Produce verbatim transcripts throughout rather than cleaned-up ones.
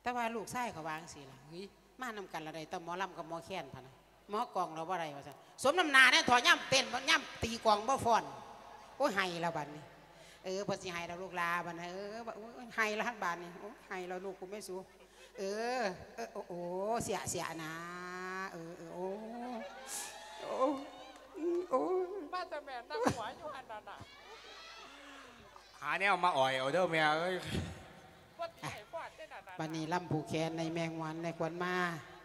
แต่ว่าลูกไส้เขาวางสิล่ะเฮ้ยมานำกันอะไรต้องหมอลำกับหมอแค้นพะนะหมอกองเราว่าอะไรวะจ๊ะสมน้ำนาเนี่ยถอยย่ำเต้นย่ำตีกองบ่ฟอนโอ้ไห้แล้วบัดนี้เออพอสิไห้เราลูกลาบัดนะเออไห้แล้วฮักบานนี่โอ้ไห้เราลูกกูไม่สู้เออเออโอ้เสียเสียนะเออเออโอ้โอ้โอ้บ้านจะแม่นั่งหัวอยู่หันนั่นน่ะหาเนี่ยมาอ่อยเอาเด้อแม่เอ้ยบัดนี้ลำผูกแขนในแมงวันในควันมา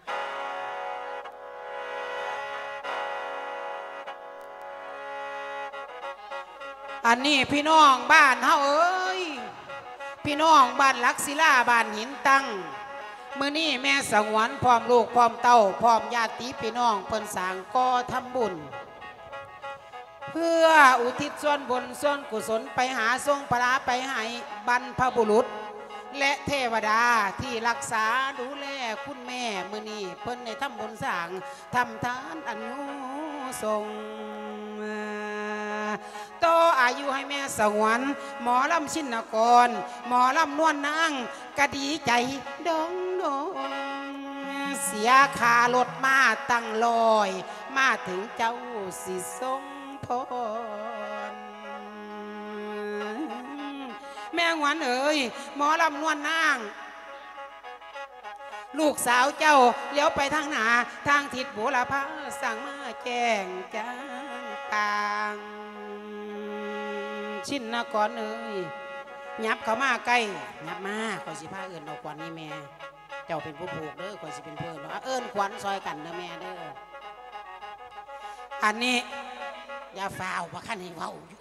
อันนี้พี่น้องบ้านเฮาเอ้ยพี่น้องบ้านลักศิลาบ้านหินตั้งมื้อนี้แม่สงวนพร้อมลูกพร้อมเต้าพร้อมญาติพี่น้องเพิ่นสร้างก่อทำบุญเพื่ออุทิศส่วนบุญส่วนกุศลไปหาทรงพระไปให้บรรพบุรุษและเทวดาที่รักษาดูแลคุณแม่มื้อนี้เพิ่นได้ทำบุญสร้างทำทานอนุสงฆ์ต่ออายุให้แม่สงวนหมอลำชินกรหมอลำนวลนางกะดีใจดองดองเสียคารถมาตั้งลอยมาถึงเจ้าสิทรงพรแม่งวันเอ๋ยหมอลำนวลนางลูกสาวเจ้าเลี้ยวไปทางหนาทางทิศบุรพาสั่งมาแจ้งจางกลางชินนกรเอ้ยยับเข้ามาใกล้ยับมาคอยสิพาเอิญเอาขวัญนี่แม่เจ้าเป็นผู้ผูกเด้อคอยสิเป็นเพื่อนเอิญขวัญซอยกันเด้อแม่เด้ออันนี้อย่าฝ่าวว่าขั้นให้เว้าอยู่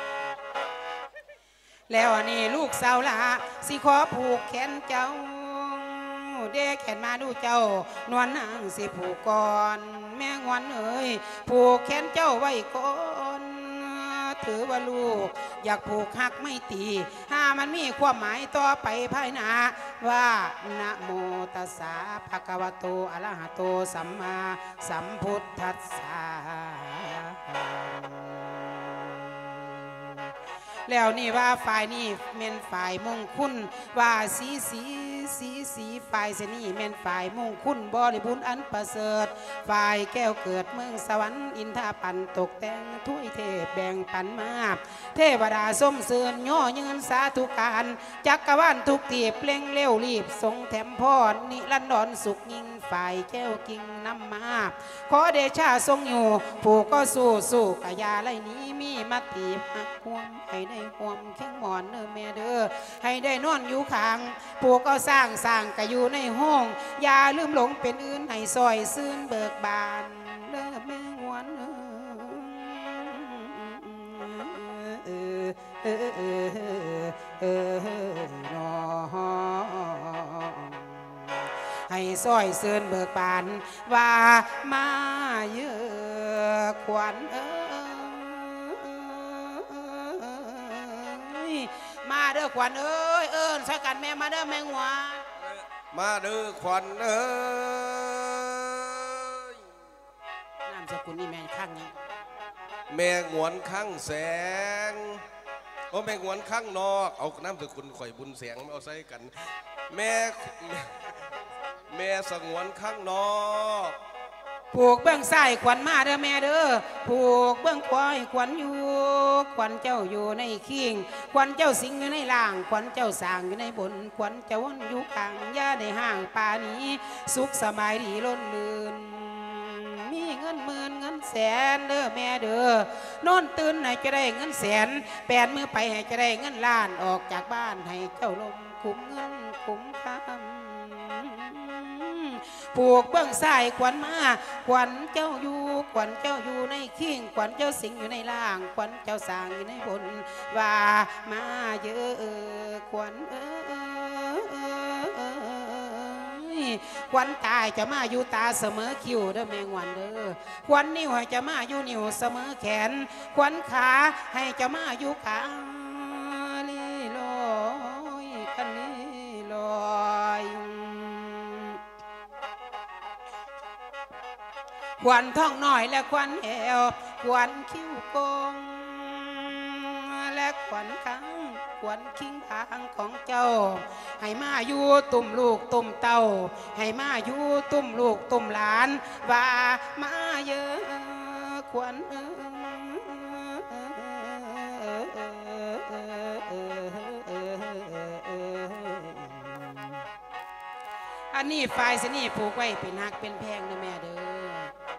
แล้วอันนี้ลูกสาวละสิขอผูกแขนเจ้าเด็กแขนมาดูเจ้านวลนางสิผูกก่อนแม่งวันเอ๋ยผูกแขนเจ้าไว้ก่อนถือว่าลูกอยากผูกหักไม่ตีถ้ามันมีความหมายต่อไปภายหน้าว่านะโมตัสสะภะคะวะโตอะระหะโตสัมมาสัมพุทธัสสะแล้วนี่ว่าฝ่ายนี่เม่นฝ่ายมงคุลว่าสีสีสีสีฝ่ายเสนี่เม่นฝ่ายมงคุลบริบูรณ์อันประเสริฐฝ่ายแก้วเกิดเมืองสวรรค์อินทาปันตกแต่งถ้วยเทพแบ่งปันมาเทวดาส้มเสือนย่อยืนสาธุการจักรวาลทุกทีเปล่งเร็วรีบทรงแถมพรนิรันดรสุขยิ่งฝ่ายแก้วกิ่งนำมาขอเดชาทรงอยู่ผู้ก็สู้สู้กะยาไล่นี้มีมาตีหักความให้ได้ความแข็งหมอนเนื้อแม่เด้อให้ได้นอนอยู่ข้างผู้ก็สร้างสร้างกะอยู่ในห้องอย่าลืมหลงเป็นอื่นให้ซอยซื่นเบิกบานเด้อแม่งวนเออเออเออเออนอให้ซอยเสื่นเบิกบานว่ามาเยอะขวัญเอ้ยมาเด้อขวัญเอ้ยเอิญใส่กันแม่มาเด้อแม่งวามาเด้อขวัญเอ้ยนามสกุลนี่แม่ข้างยังแม่งวนข้างแสงโอ้แม่งวนข้างนอกเอาน้ำสกุลข่อยบุญแสงเอาใส่กันแม่แม่สงวนข้างนอกผูกเบื้องซ้ายขวัญมาเด้อแม่เด้อผูกเบื้องขวาขวัญอยู่ขวัญเจ้าอยู่ในขิงขวัญเจ้าสิงอยู่ในล่างขวัญเจ้าสร้างอยู่ในบนขวัญเจ้าวนอยู่กลางย่าในห้างป่านี้สุขสบายดีล้นลื่นมีเงินหมื่นเงินแสนเด้อแม่เด้อนอนตื่นให้จะได้เงินแสนแปดมือไปให้จะได้เงินล้านออกจากบ้านให้เจ้าลมคุ้มเงินคุ้มคำผูกเบื้องซ้ายขวัญมาขวัญเจ้าอยู่ขวัญเจ้าอยู่ในขิงขวัญเจ้าสิงอยู่ในล่างขวัญเจ้าสร้างอยู่ในบนว่ามาเยอะขวัญเอ้ยขวัญตายจะมาอยู่ตาเสมอคิ้วเด้อแมงวันเด้อขวัญนิ้วให้จะมาอยู่นิ้วเสมอแขนขวัญขาให้จะมาอยู่ขาลีลอยคันลีลอยขวัญท้องน้อยและขวัญแอวขวัญคิ้วโกงและขวัญข้างขขวัญคิงทางของเจ้าให้มาอยู่ตุ่มลูกตุ่มเต้าให้มาอยู่ตุ่มลูกตุ่มหลานว่ามาเยอะขวัญอันนี้ฝ่ายสนี่ผูกไว้เป็นหักเป็นแพงนะแม่เด้อ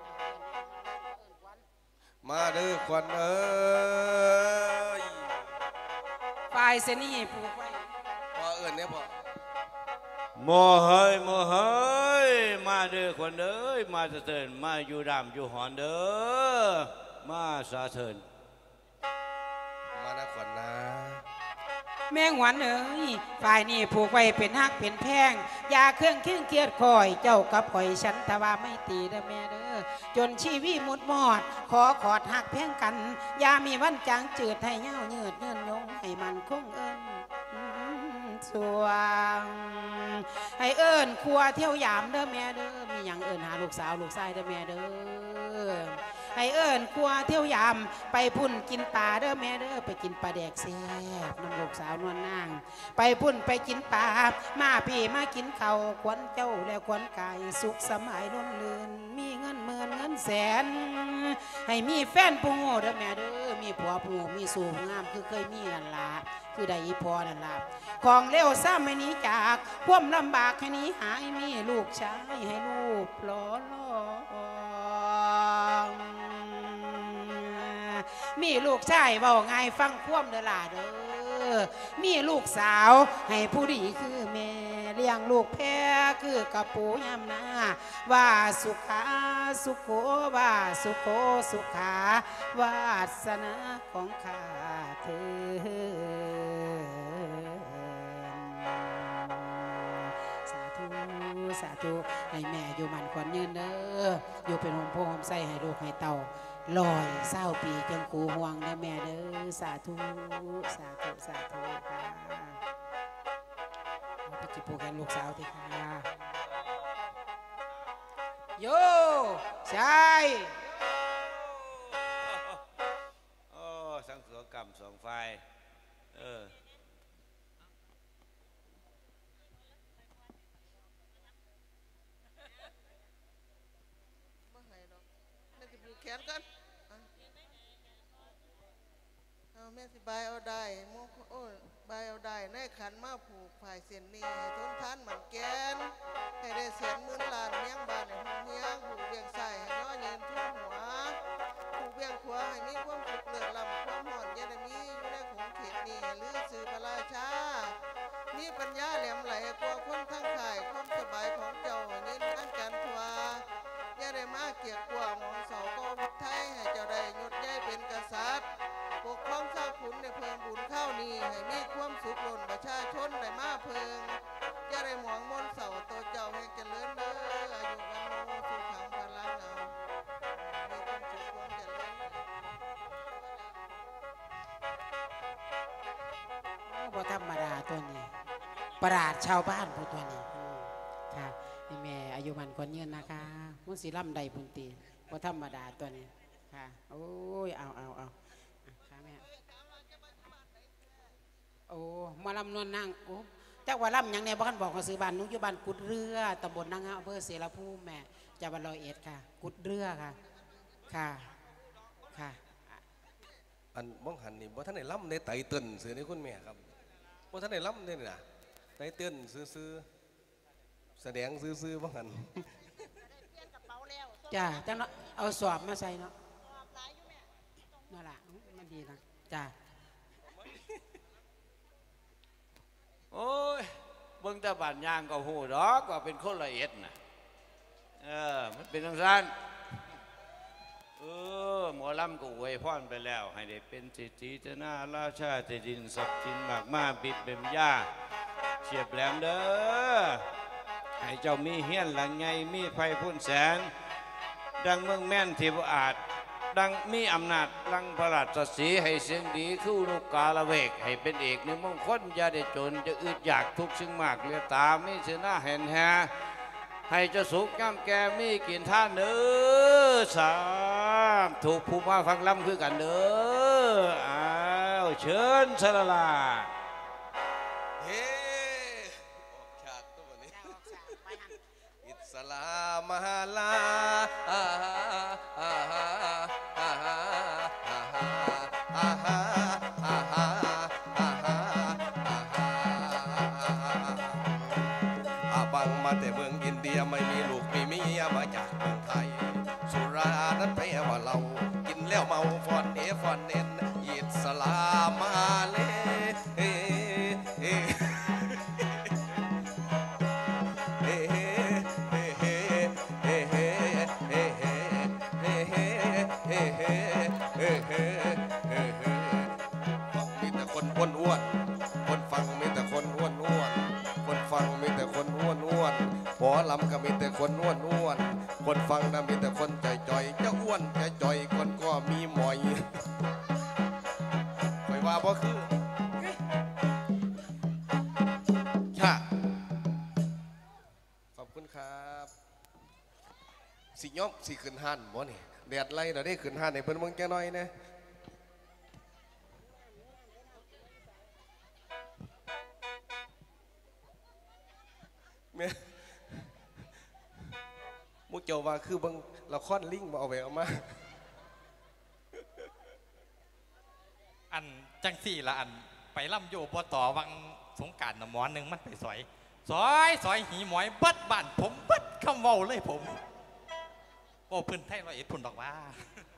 มาเด้อขวัญเอ้ยฝ่ายสนี่ผูกไว้พอเอิญเนี่ยพอโมเฮ้ยโมเฮ้ยมาเด้อขวัญเอ้ยมาสะเทินมาอยู่ดำอยู่หอนเด้อมาสะเทินมานะขวัญนะแม่งหวันเอ้ยฝ่ายนี่ผูกไว้เป็นฮักเป็นแพงยาเครื่องเครื่องเกียดคอยเจ้ากับข่อยฉันทว่าไม่ตีเด้อแม่เด้อจนชีวิตมุดมอดขอขอดหักแพงกันยามีวันจางจืดให้เงาเยืดเงินยงให้มันคงเอิญสวงให้เอิญครัวเที่ยวยามเด้อแม่เด้อมีอย่างเอิญหาลูกสาวลูกชายเด้อแม่เด้อให้เอิญครัวเที่ยวยามไปพุ่นกินปลาเด้อแม่เด้อไปกินปลาแดกแซ่บน้ำลูกสาวนวลนางไปพุ่นไปกินปลามาพี่มากินเขาขวัญเจ้าและขวัญกายสุขสมัยล้นเลือนมีเงินหมื่นเงินแสนให้มีแฟนผู้โง่เด้อแม่เด้อมีผัวผู้มีสูงงามคือเคยมีนั่นล่ะคือได้อีพอนั่นล่ะของเร็วซ้ำไม่หนีจากความลำบากให้นี้หายมีลูกชายให้ลูกหล่อล่อมีลูกชายเบาไงฟังคว่ำเด้อล่ะเด้อมีลูกสาวให้ผู้ดีคือแม่เลี้ยงลูกแพ้คือกระปูยำนาว่าสุขาสุโขว่าสุโขสุขาวาสนาของข้าเธอสาธุสาธุให้แม่อยู่มันขวัญยืนเด้ออยู่เป็นหอมโพหอมใส่ให้ลูกให้เต่าลอยเศร้าปีจังกูห่วงนะแม่เด้อสาธุสาธุสาธุค่ะเอาไปจิปูกันลูกสาวทีค่ะโยใช่โอ้สังสงกรรมสองไฟเออแขนกันเอาแม่สิบายเอาได้โมโอ้บายเอาได้ในขันมาผูกฝ่ายเสียนนี่ทนทานหมันแกนให้ได้เสียนมื่นล้านเมียงบานในห้องเมียงผูกเบียงใส่ให้น้อยเย็นทุ่งหัวผูกเบียงขวาให้มีความสุขเลือดลำความห่อนยันมีอยู่ในของเขตนี่หรือสื่อพระราชามีปัญญาแหลมไหลกว่าคนทั้งข่ายความสบายของเจ้ายินอันกันทวาอย่าได้มาเกียกกว่ามองเสาก็วัดไทยให้เจ้าได้หยุดย้ายเป็นกษัตริย์ปกครองชาวขุนในเพิงบุญข้าวนี้ให้มีความสุขล้นประชาชนได้มาเพิงอย่าได้หมองมนเสาตัวเจ้าให้เจริญเด้ออายุวันโนสุขังพลังเอามีความสุขความเจริญบ่ธรรมดาตัวนี้ประหลาดชาวบ้านผู้ตัวนี้ค่ะให้แม่อายุมันคนยืนนะคะมุสีล่ำใดพุนตีบ่ธรรมดาตัวนี้ค่ะโอ้ยเอาเอาเอาค่ะแม่โอ้มาลำนวลนั่งโอ้เจ้าว่าลำอย่างแน่บ้านบอกมาซื้อบ้านนุ้งอยู่บ้านกุดเรือตำบลนางอำเภอเสรภูมิแม่จังหวัดร้อยเอ็ดค่ะกุดเรือค่ะค่ะค่ะอันบ้องหันนี่บ่ท่านไหนล่ำในไตเติ้นซื้อในคุณแม่ครับบ่ท่านไหนล่ำเนี่ยนะไตเติ้นซื้อแสดงซื้อๆบ้างหันจ้าจังเนาะเอาสอบมาใส่เนาะนั่นแหละมันดีนะจ้าโอ้ยเบิ่งแต่บ้านยางก็หูดอกว่าเป็นคนละเอียดนะเออมันเป็นทางสั้นเออหมอลำก็อวยพรไปแล้วให้ได้เป็นเศรษฐีเจ้าหน้าราชาเจดินสักจินมากมาบิดเบ็มยาเฉียบแหลมเด้อให้เจ้ามีเฮี้ยนหลังไงมีไฟพุ่นแสนดังเมืองแม่นที่บ่อาจดังมีอำนาจลังพระราชสีให้เสียงดีคู่ลูกกาละเวกให้เป็นเอกในมงคลอย่าได้จนจะอึดอยากทุกสิ่งมากเลียตาไม่เสียหน้าเห็นแฮให้เจ้าสุขย่ำแกมีกินท่านเด้อสามถูกผู้มาฟังลำคือกันเด้ออ้าวเชิญสละลาลามาลาอาฮาอาฮาอาฮาอาฮาอาฮาอาฮาอาฮาอาบังมาแต่เมืองอินเดียไม่มีลูกมีเมียมาจากเมืองไทยสุรานั้นแปลว่าเรากินแล้วเมาฟอนเอฟอนเน้นอิสลามาเลเฮ้เฮ้เฮ้เฮ้เฮ้เฮ้เฮ้เฮ้เฮ้เฮ้เฮ้เฮ้เฮ้เฮ้เฮ้เฮ้เฮ้มีแต่คนอ้วนอ้วนคนฟังมีแต่คนอ้วนอ้วนคนฟังมีแต่คนอ้วนอ้วนหมอลำก็มีแต่คนอ้วนอ้วนคนฟังนะมีแต่คนใจจ่อยจะอ้วนจะจ่อยคนก็มีหมอยคอยว่าบ่คือค่ะขอบคุณครับสิยอมสิขึ้นหันบ่นี่แดดไล่เราได้ขึ้นหันในเพิ่นเมืองแก่น้อยนะแม่มุกเจ้าว่าคือเบิ่งละครลิงมาเอาไปเอามาอันจังสี่ละอันไปล่ำโยปต่อวังสงการน่ะหมอหนึ่งมันไปสอยสอยสอยหีหมอยเบิดบ้านผมเบิดคำเว้าเลยผมโอ้พื้นไทยร้อยเอ็ดพุ่นดอกว่า